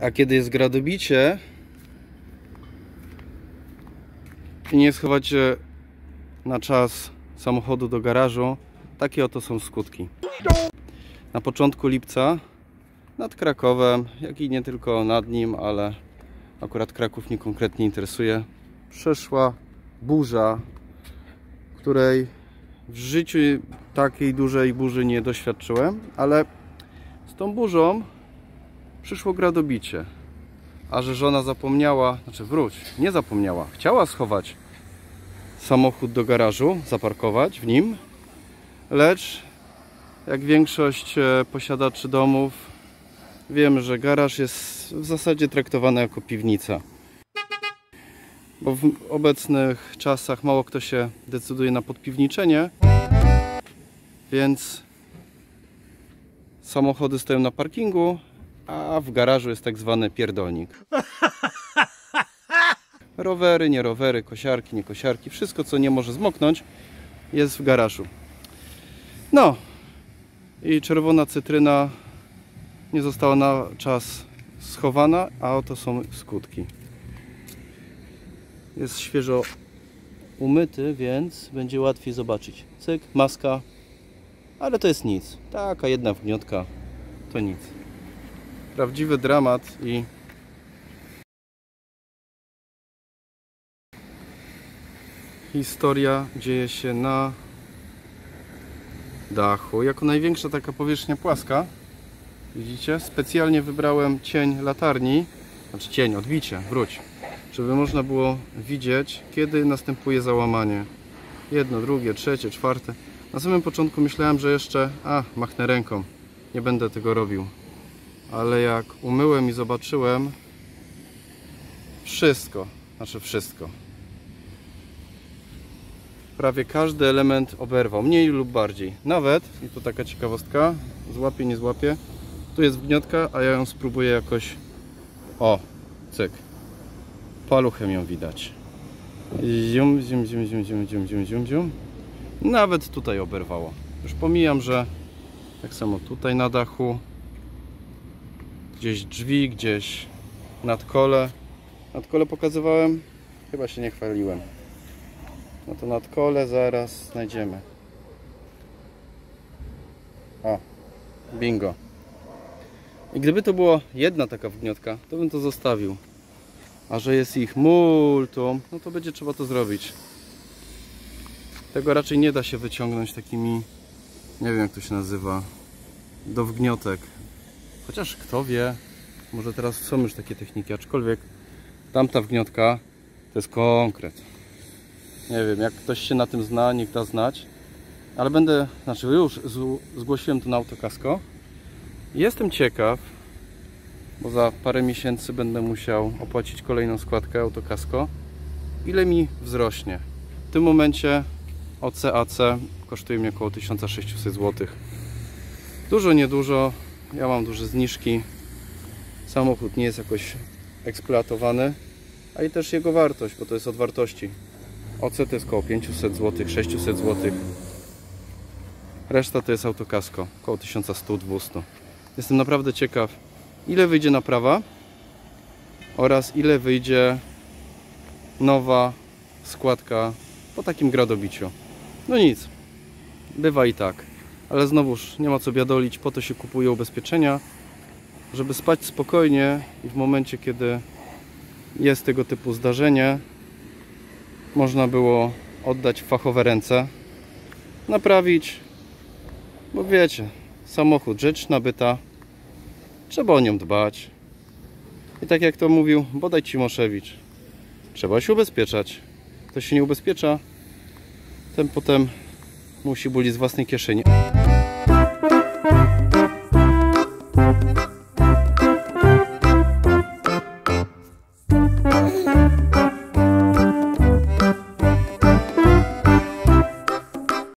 A kiedy jest gradobicie i nie schowacie na czas samochodu do garażu, takie oto są skutki. Na początku lipca nad Krakowem, jak i nie tylko nad nim, ale akurat Kraków mnie konkretnie interesuje, przeszła burza, której w życiu takiej dużej burzy nie doświadczyłem, ale z tą burzą przyszło gradobicie. A że żona zapomniała, nie zapomniała, chciała schować samochód do garażu, zaparkować w nim, lecz jak większość posiadaczy domów, wiemy, że garaż jest w zasadzie traktowany jako piwnica. Bo w obecnych czasach mało kto się decyduje na podpiwniczenie, więc samochody stoją na parkingu, a w garażu jest tak zwany pierdolnik. Rowery, nie rowery, kosiarki, nie kosiarki, wszystko co nie może zmoknąć jest w garażu. No i czerwona cytryna nie została na czas schowana, a oto są skutki. Jest świeżo umyty, więc będzie łatwiej zobaczyć. Cyk, maska, ale to jest nic. Taka jedna wgniotka to nic. Prawdziwy dramat i historia dzieje się na dachu. Jako największa taka powierzchnia płaska, widzicie? Specjalnie wybrałem cień latarni, znaczy cień, odbicie, wróć, żeby można było widzieć, kiedy następuje załamanie. Jedno, drugie, trzecie, czwarte. Na samym początku myślałem, że jeszcze machnę ręką, nie będę tego robił. Ale jak umyłem i zobaczyłem wszystko, prawie każdy element oberwał, mniej lub bardziej. Nawet, i to taka ciekawostka, złapie, nie złapie, tu jest wgniotka, a ja ją spróbuję jakoś, cyk, paluchem ją widać. Zium, zium, zium, zium, zium, zium, zium, zium, zium. Nawet tutaj oberwało. Już pomijam, że tak samo tutaj na dachu, gdzieś drzwi, gdzieś nadkole. Nadkole pokazywałem? Chyba się nie chwaliłem. No to nadkole zaraz znajdziemy. Bingo. I gdyby to była jedna taka wgniotka, to bym to zostawił. A że jest ich multum, no to będzie trzeba to zrobić. Tego raczej nie da się wyciągnąć takimi, nie wiem jak to się nazywa, do wgniotek. Chociaż kto wie, może teraz są już takie techniki, aczkolwiek tamta wgniotka to jest konkret. Nie wiem, jak ktoś się na tym zna, niech da znać. Ale już zgłosiłem to na Autokasko. Jestem ciekaw, bo za parę miesięcy będę musiał opłacić kolejną składkę Autokasko. Ile mi wzrośnie? W tym momencie OC/AC kosztuje mnie około 1600 zł. Dużo, niedużo. Ja mam duże zniżki. Samochód nie jest jakoś eksploatowany, a i też jego wartość, bo to jest od wartości. OC to jest około 500 zł, 600 zł. Reszta to jest Autokasko, około 1100-200. Jestem naprawdę ciekaw, ile wyjdzie naprawa oraz ile wyjdzie nowa składka po takim gradobiciu. No nic, bywa i tak. Ale znowuż nie ma co biadolić, po to się kupuje ubezpieczenia, żeby spać spokojnie i w momencie, kiedy jest tego typu zdarzenie, można było oddać w fachowe ręce, naprawić, bo wiecie, samochód rzecz nabyta, trzeba o nią dbać. I tak jak to mówił bodaj Cimoszewicz, trzeba się ubezpieczać. Kto się nie ubezpiecza, ten potem musi bulić z własnej kieszeni.